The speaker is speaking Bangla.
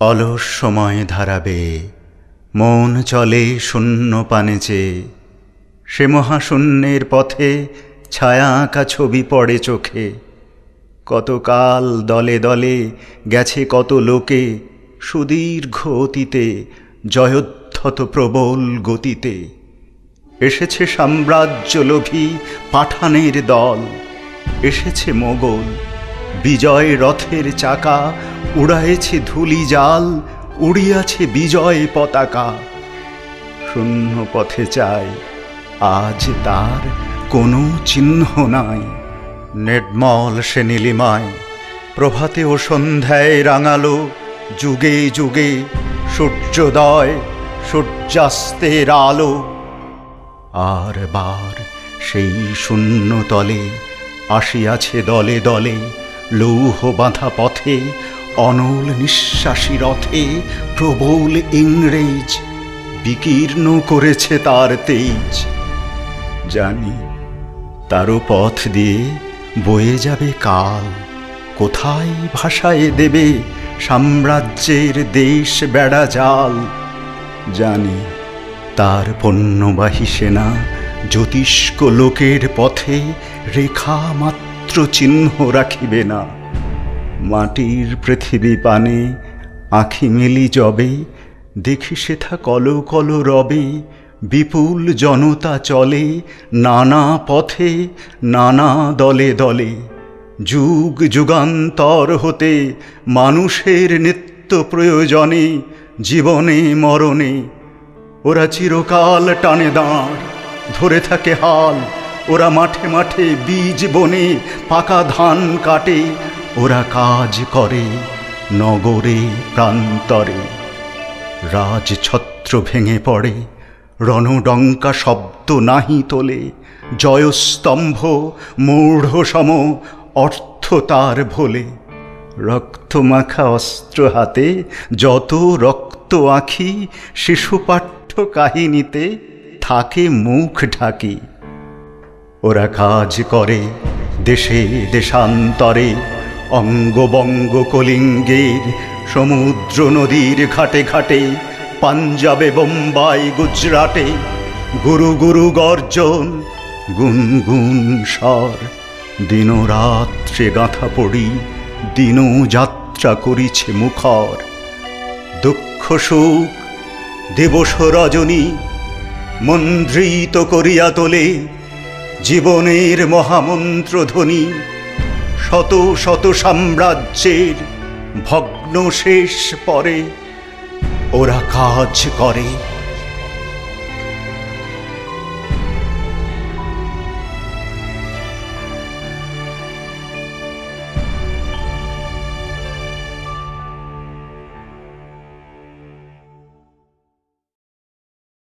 অলস সময় ধারাবে মন চলে শূন্য পানে চেয়ে, সে মহাশূন্যের পথে ছায়া আঁকা ছবি পড়ে চোখে। কতকাল দলে দলে গেছে কত লোকে, সুদীর্ঘ অতীতে জয়োদ্ধত প্রবল গতিতে। এসেছে সাম্রাজ্যলোভী পাঠানের দল, এসেছে মোগল বিজয় রথের চাকা, উড়ায়েছে ধূলি জাল, উড়িয়াছে বিজয় পতাকা। শূন্য পথে চাই আজ তার কোনো চিহ্ন নাই। নির্মল সে নীলিমায় প্রভাতে ও সন্ধ্যায় রাঙালো, যুগে যুগে সূর্যোদয় সূর্যাস্তের আলো। আর বার সেই শূন্য তলে আসিয়াছে দলে দলে, লৌহ বাঁধা পথে অনল নিঃশ্বাসী রথে প্রবল ইংরেজ বিকীর্ণ করেছে তার তেজ। জানি তারও পথ দিয়ে বয়ে যাবে কাল, কোথায় ভাসায় দেবে সাম্রাজ্যের দেশ বেড়া জাল। জানি তার পণ্যবাহী সেনা জ্যোতিষ্ক লোকের পথে রেখা মাত্র চিহ্ন রাখিবে না। মাটির পৃথিবী পানে আঁখি মেলি যবে, দেখি সেথা কলো কলো রবে বিপুল জনতা চলে নানা পথে নানা দলে দলে। যুগ যুগান্তর হতে মানুষের নিত্য প্রয়োজনে জীবনে মরণে ওরা চিরকাল টানে দাঁড়, ধরে থাকে হাল। ওরা মাঠে মাঠে বীজ বনে পাকা ধান কাটে, ওরা কাজ করে নগরে প্রান্তরে। রাজছত্র ভেঙে পড়ে, রণডঙ্কা শব্দ নাহি তোলে, জয়স্তম্ভ মূঢ় সম অর্থ তার ভোলে। রক্তমাখা অস্ত্র হাতে যত রক্ত আঁখি, শিশুপাঠ্য কাহিনীতে থাকে মুখ ঢাকি। ওরা কাজ করে দেশে দেশান্তরে, অঙ্গবঙ্গ কলিঙ্গের সমুদ্র নদীর ঘাটে ঘাটে, পাঞ্জাবে বোম্বাই গুজরাটে। গুরু গুরু গর্জন গুনগুন স্বর, দিনরাত্রে গাঁথা পড়ি দিনও যাত্রা করিছে মুখর। দুঃখ সুখ দিবস রজনী মন্দ্রিত করিয়া তোলে, জীবনের মহামন্ত্র ধ্বনি শত শত সাম্রাজ্যের ভগ্ন শেষ পরে। ওরা কাজ করে